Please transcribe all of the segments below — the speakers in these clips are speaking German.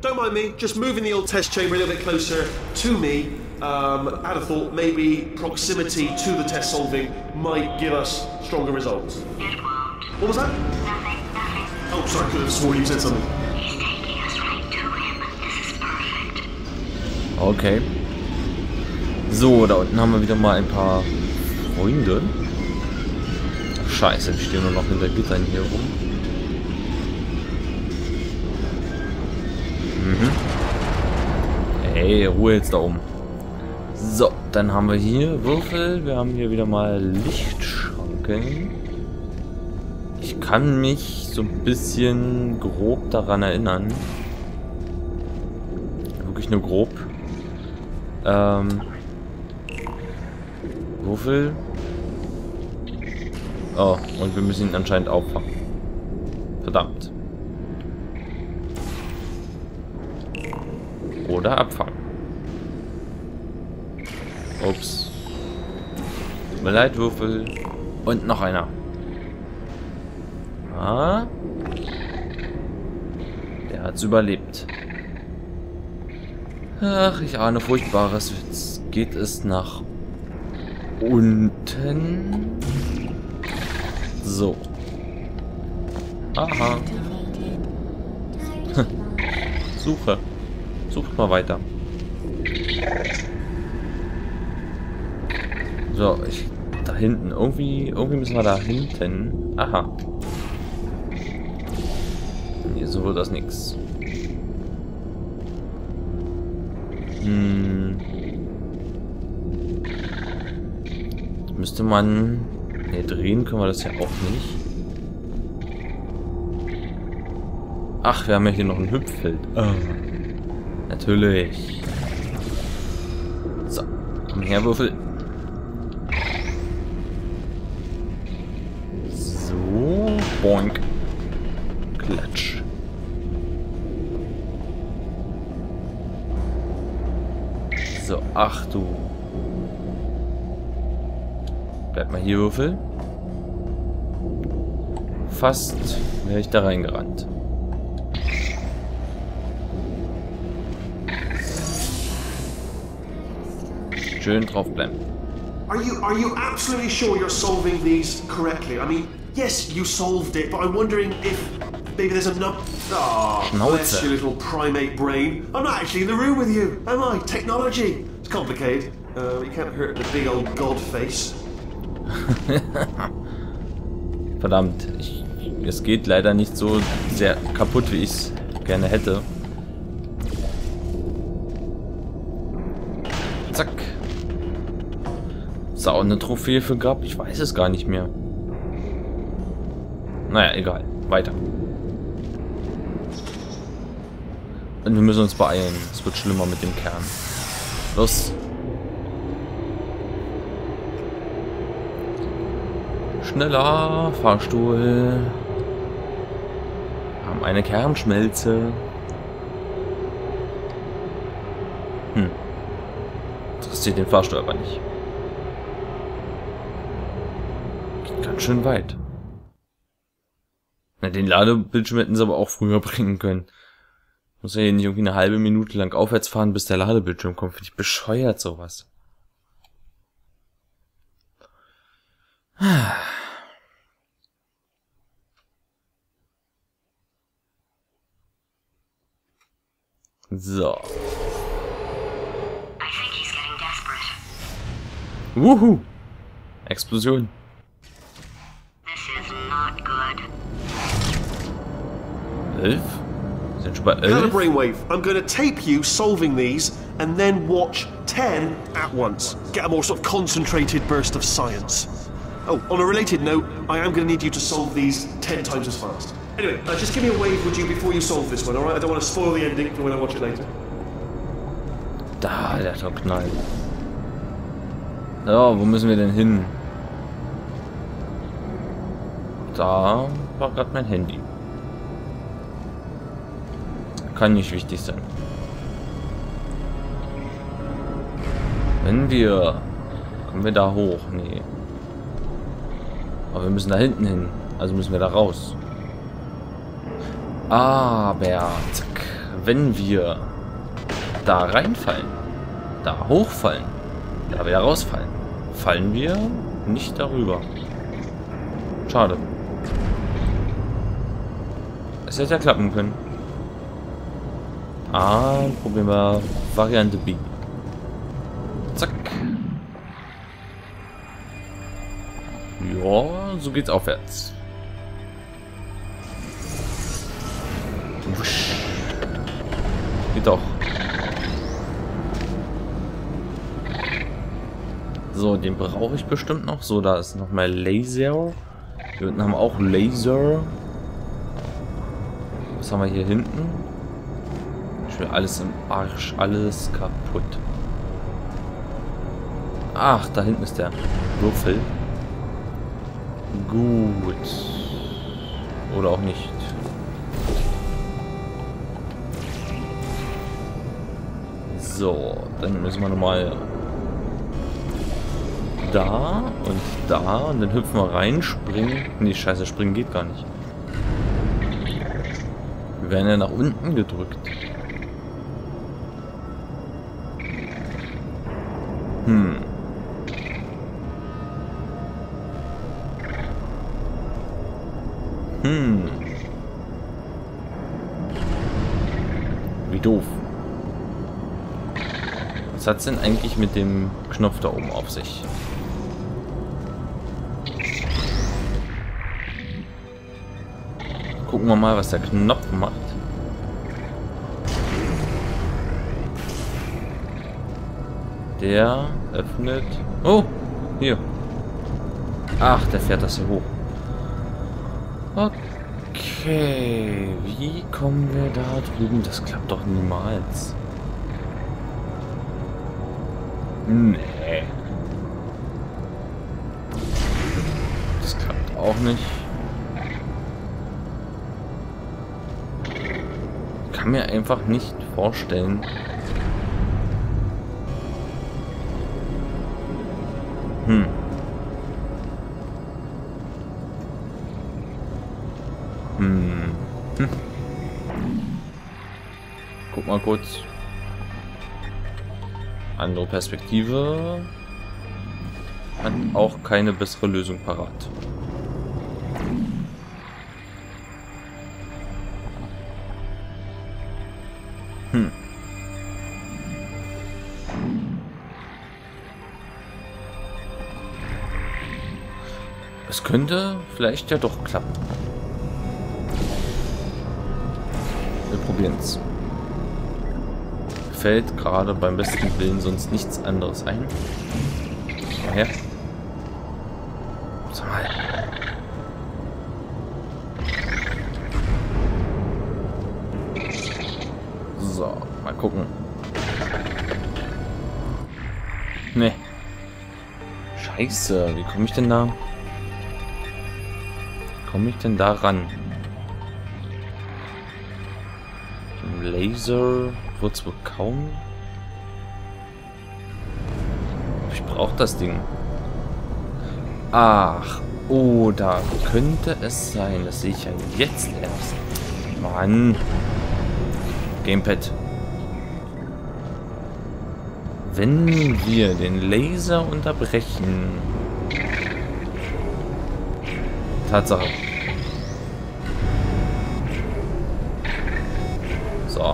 don't mind me. Just moving the old test chamber a little bit closer to me. I had a thought maybe proximity to the test solving might give us stronger results. It won't. What was that? Nothing. Oh, sorry, I could have sworn you said something. He's taking us right to him. This is perfect. Okay. So, da unten haben wir wieder mal ein paar Freunde. Ach, scheiße, die stehen nur noch hinter Gittern hier rum. Hey, Ruhe jetzt da oben. So, dann haben wir hier Würfel. Wir haben hier wieder mal Lichtschranken. Ich kann mich so ein bisschen grob daran erinnern. Wirklich nur grob. Würfel. Oh, und wir müssen ihn anscheinend auffangen. Verdammt. Oder abfangen. Ups. Tut mir leid, Würfel. Und noch einer. Ah. Der hat's überlebt. Ach, ich ahne Furchtbares. Jetzt geht es nach unten. So. Aha. Suche. Sucht mal weiter. So, da hinten. Irgendwie müssen wir da hinten. Aha. Hier, so wird das nix. Müsste man... Ne, drehen können wir das ja auch nicht. Ach, wir haben ja hier noch ein Hüpffeld. Natürlich. So, komm her, Würfel. So, boink. Klatsch. So, ach du. Bleib mal hier, Würfel. Fast wäre ich da reingerannt. Schön drauf bleiben. Are you absolutely sure you're solving these correctly? I mean, yes, you solved it, but I'm wondering if maybe there's enough. Oh, bless your little primate brain. I'm not actually in the room with you, am I? Technology. It's complicated. You can't hurt the big old god face. Verdammt, es geht leider nicht so sehr kaputt, wie ich es gerne hätte. Zack. Ist da auch eine Trophäe für Grab? Ich weiß es gar nicht mehr. Naja, egal. Weiter. Und wir müssen uns beeilen. Es wird schlimmer mit dem Kern. Los. Schneller. Fahrstuhl. Wir haben eine Kernschmelze. Interessiert den Fahrstuhl aber nicht. Geht ganz schön weit. Na, den Ladebildschirm hätten sie aber auch früher bringen können. Muss ja hier nicht irgendwie eine halbe Minute lang aufwärts fahren, bis der Ladebildschirm kommt. Finde ich bescheuert, sowas. So. Wuhu! Explosion. This is not good. 11? Wir sind schon bei 11? Kind brainwave. I'm going to tape you solving these and then watch 10 at once. Get a more sort of concentrated burst of science. Oh, on a related note, I am going to need you to solve these 10 times as fast. Anyway, just give me a wave, would you, before you solve this one, alright? I don't want to spoil the ending for when I watch it later. Da, der hat doch Knall. So, wo müssen wir denn hin? Da war gerade mein Handy. Kann nicht wichtig sein. Wenn wir... Kommen wir da hoch? Nee. Aber wir müssen da hinten hin. Also müssen wir da raus. Aber... Zack. wenn wir da reinfallen, da hochfallen, da wieder rausfallen, fallen wir nicht darüber. Schade. Es hätte ja klappen können. Ah, probieren wir Variante B. Zack. Ja, so geht's aufwärts. Wusch. Geht doch. So, den brauche ich bestimmt noch. So, da ist noch mal Laser. Hier unten haben wir auch Laser. Was haben wir hier hinten? Ich will alles im Arsch. Alles kaputt. Ach, da hinten ist der Würfel. Gut. Oder auch nicht. So, dann müssen wir nochmal da und dann hüpfen wir rein, springen. Nee, scheiße, springen geht gar nicht. Wir werden ja nach unten gedrückt. Wie doof. Was hat's denn eigentlich mit dem Knopf da oben auf sich? Gucken wir mal, was der Knopf macht. Der öffnet... Oh, hier. Ach, der fährt das hier hoch. Okay, wie kommen wir da drüben? Das klappt doch niemals. Nee. Das klappt auch nicht. Ich kann mir einfach nicht vorstellen. Guck mal kurz. Andere Perspektive. Hat auch keine bessere Lösung parat. Es könnte vielleicht ja doch klappen. Wir probieren es. Fällt gerade beim besten Willen sonst nichts anderes ein. Mal her. Sag mal. So, mal gucken. Nee. Scheiße, wie komme ich denn da? Komme ich denn da ran? Laser wird es wohl kaum. Ich brauche das Ding. Ach, oh, da könnte es sein. Das sehe ich ja jetzt erst. Mann. Gamepad. Wenn wir den Laser unterbrechen. Tatsache. So.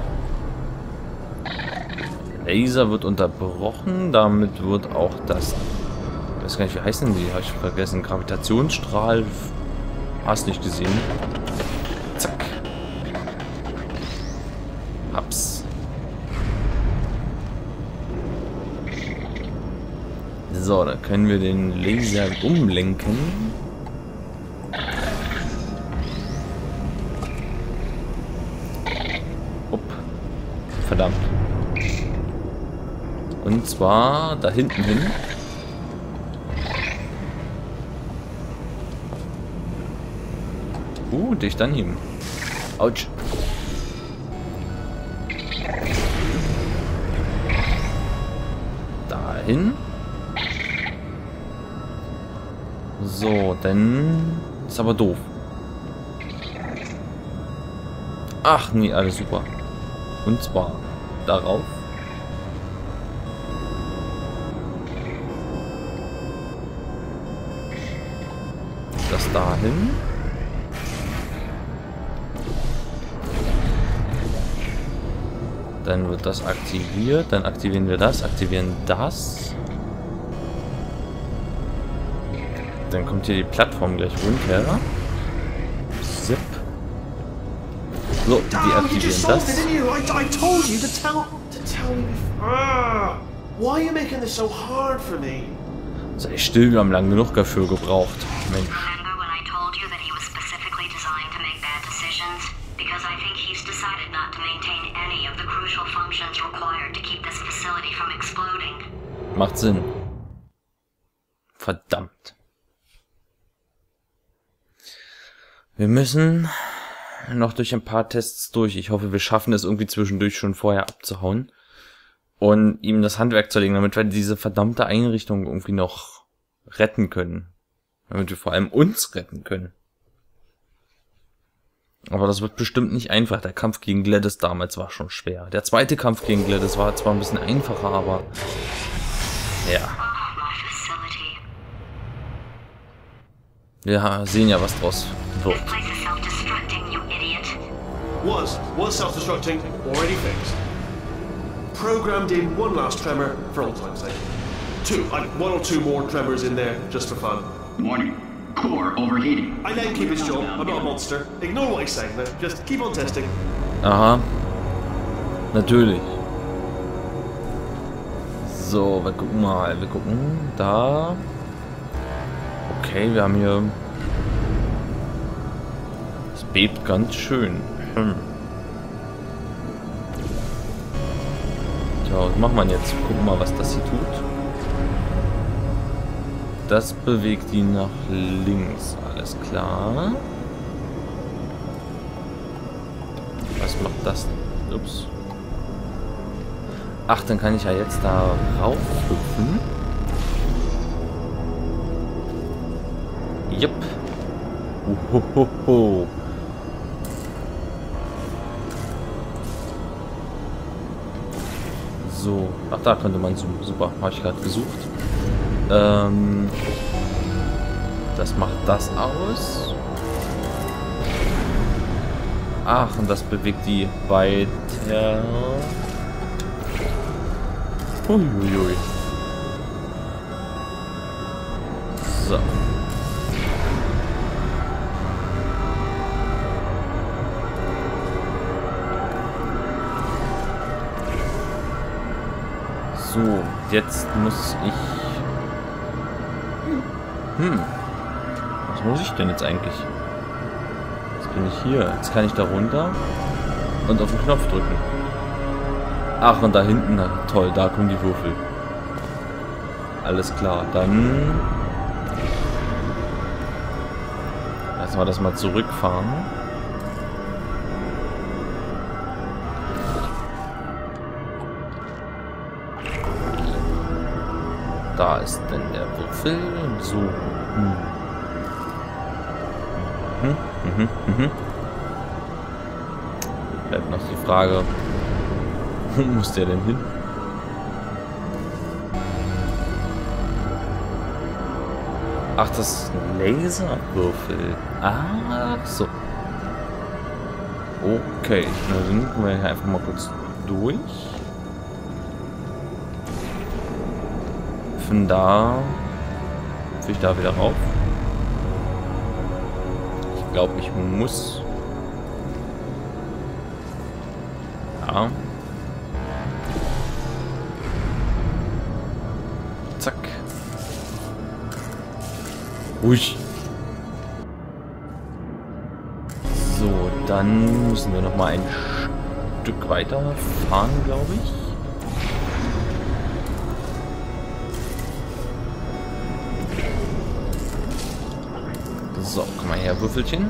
Laser wird unterbrochen. Damit wird auch das... Ich weiß gar nicht, wie heißen die? Habe ich vergessen. Gravitationsstrahl. Hast nicht gesehen. Zack. Hab's. So, dann können wir den Laser umlenken. Verdammt. Und zwar da hinten hin. Dicht daneben. Autsch. Dahin. So, dann ist aber doof. Ach nee, alles super. Und zwar darauf. Das dahin. Dann wird das aktiviert. Dann aktivieren wir das. Aktivieren das. Dann kommt hier die Plattform gleich runter. Zip. So, die aktivieren das. Sei still, wir haben lang genug dafür gebraucht. Mensch. Macht Sinn. Verdammt. Wir müssen noch durch ein paar Tests durch. Ich hoffe, wir schaffen es irgendwie zwischendurch schon vorher abzuhauen und ihm das Handwerk zu legen, damit wir diese verdammte Einrichtung irgendwie noch retten können. Damit wir vor allem uns retten können. Aber das wird bestimmt nicht einfach. Der Kampf gegen Gladys damals war schon schwer. Der zweite Kampf gegen Gladys war zwar ein bisschen einfacher, aber... ja. Wir sehen ja, was draus wird. Was self-destructing, already fixed. Programmed in one last tremor for old time's sake. One or two more tremors in there, just for fun. Warning. Core overheating. I let him keep his job. I'm not a monster. Ignore what he's saying, man. Just keep on testing. Aha. Natürlich. So, wir gucken mal. Wir gucken. Da. Okay, wir haben hier... es bebt ganz schön. Tja, was macht man jetzt? Gucken mal, was das hier tut. Das bewegt ihn nach links. Alles klar. Was macht das? Ups. Ach, dann kann ich ja jetzt da rauf hüpfen. Jupp. Uhohoho. So. Ach, da könnte man zoomen. Super. Habe ich gerade gesucht. Das macht das aus. Ach, und das bewegt die weiter. Uiuiui. So. So, jetzt muss ich... was muss ich denn jetzt eigentlich? Jetzt bin ich hier. Jetzt kann ich da runter und auf den Knopf drücken. Ach, und da hinten, na, toll, da kommen die Würfel. Alles klar, dann... lassen wir das mal zurückfahren. Da ist denn der Würfel. So. Bleibt noch die Frage, wo muss der denn hin? Ach, das ist ein Laserwürfel. Ach so. Okay, na dann gehen wir hier einfach mal kurz durch. Von da will ich da wieder rauf. Ich glaube, ich muss. Ja. Zack. Ruhig. So, dann müssen wir noch mal ein Stück weiter fahren, glaube ich. So, komm mal her, Würfelchen.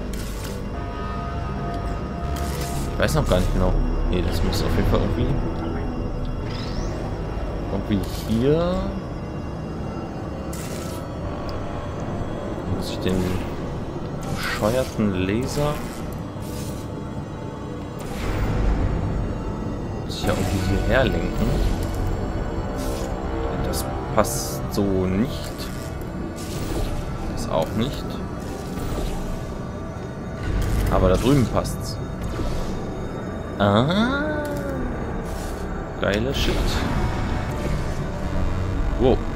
Ich weiß noch gar nicht genau. Nee, das muss auf jeden Fall irgendwie hier. Muss ich den bescheuerten Laser muss ich ja irgendwie hierher lenken. Das passt so nicht. Das auch nicht. Aber da drüben passt's. Ah. Geile Shit. Wow.